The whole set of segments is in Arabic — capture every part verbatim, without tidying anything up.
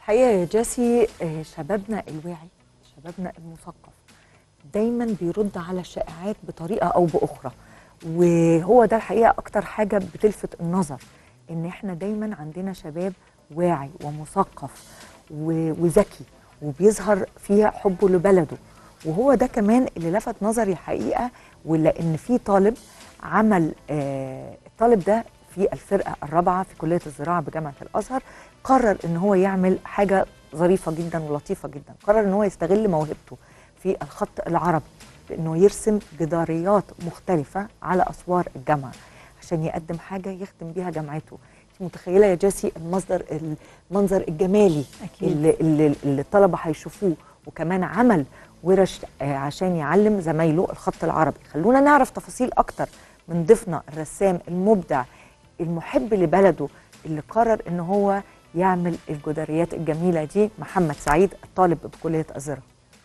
الحقيقة يا جاسي، آه، شبابنا الواعي، شبابنا المثقف دايما بيرد على الشائعات بطريقة أو بأخرى. وهو ده الحقيقة أكتر حاجة بتلفت النظر، إن إحنا دايما عندنا شباب واعي ومثقف و- وذكي، وبيظهر فيها حبه لبلده. وهو ده كمان اللي لفت نظري الحقيقة، ولأن في طالب عمل آه الطالب ده في الفرقة الرابعة في كلية الزراعة بجامعة الأزهر، قرر إن هو يعمل حاجة ظريفة جدا ولطيفة جدا. قرر إن هو يستغل موهبته في الخط العربي، بإنه يرسم جداريات مختلفة على أسوار الجامعة عشان يقدم حاجة يخدم بيها جامعته. انت متخيلة يا جاسي المصدر المنظر الجمالي أكيد. اللي, اللي, اللي الطلبة هيشوفوه. وكمان عمل ورش آه، عشان يعلم زمايله الخط العربي. خلونا نعرف تفاصيل أكتر من ضيفنا الرسام المبدع المحب لبلده، اللي قرر إن هو يعمل الجداريات الجميلة دي، محمد سعيد الطالب بكلية الزراعة.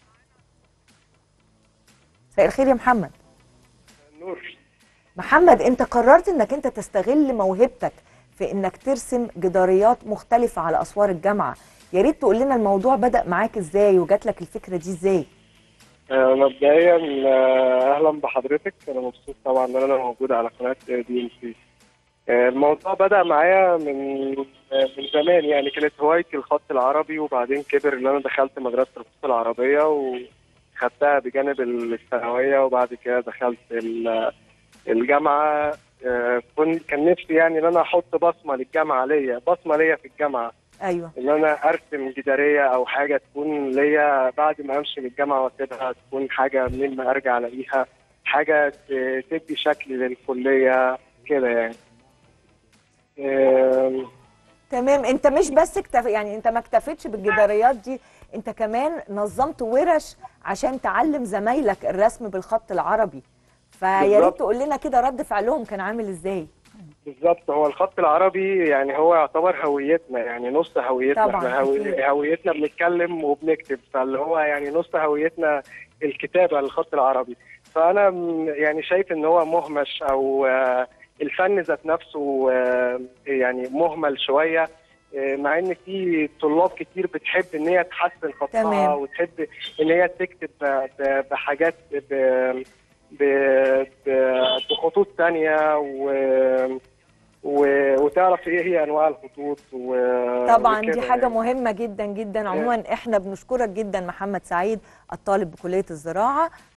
مساء الخير يا محمد. نور. محمد، انت قررت انك انت تستغل موهبتك في انك ترسم جداريات مختلفة على اسوار الجامعة. يا ريت تقول لنا الموضوع بدأ معاك ازاي وجات لك الفكرة دي ازاي؟ آه، مبدئيا آه، اهلا بحضرتك. انا مبسوط طبعا ان انا موجود على قناه دي ام سي. الموضوع بدأ معايا من آه، من زمان، يعني كانت هوايتي الخط العربي، وبعدين كبر ان انا دخلت مدرسه الخطوط العربيه وخدتها بجانب الثانويه، وبعد كده دخلت ال- الجامعه. آه، كنت كان نفسي يعني ان انا احط بصمه للجامعه، ليا بصمه ليا في الجامعه، ايوه. ان انا ارسم جداريه او حاجه تكون ليا بعد ما امشي من الجامعه واسيبها، تكون حاجه منين ما ارجع الاقيها، حاجه ت- تدي شكل للكليه كده يعني. آم، تمام. انت مش بس اكتف... يعني انت ما اكتفيتش بالجداريات دي، انت كمان نظمت ورش عشان تعلم زمايلك الرسم بالخط العربي. فيا ريت بالظبط تقول لنا كده رد فعلهم كان عامل ازاي؟ بالظبط هو الخط العربي يعني هو يعتبر هويتنا، يعني نص هويتنا. طبعا احنا اكيد. هوي- هويتنا بنتكلم وبنكتب، فاللي هو يعني نص هويتنا الكتابه للخط العربي. فانا م- يعني شايف ان هو مهمش، او آه، الفن ذات نفسه آه، يعني مهمل شويه. آه، مع ان في طلاب كتير بتحب ان هي تحسن خطها، تمام. وتحب ان هي تكتب ب- ب- بحاجات ب- ب- ب- بخطوط تانية، و و- وتعرف ايه هي انواع الخطوط و- طبعا دي وكده حاجة يعني. مهمة جدا جدا. عموما احنا بنشكرك جدا محمد سعيد الطالب بكلية الزراعة.